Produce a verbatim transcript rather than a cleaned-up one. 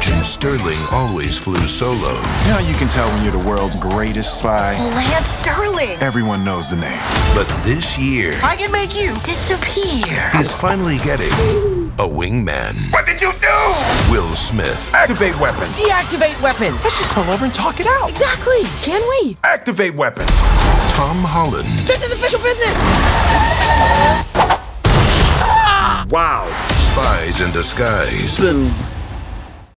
And Sterling always flew solo. Now you can tell when you're the world's greatest spy. Lance Sterling. Everyone knows the name. But this year, I can make you disappear. he's finally getting a wingman. What did you do? Will Smith. Activate weapons. Deactivate weapons. Let's just pull over and talk it out. Exactly. Can we? Activate weapons. Tom Holland. This is official business. Wow. Spies in Disguise. Been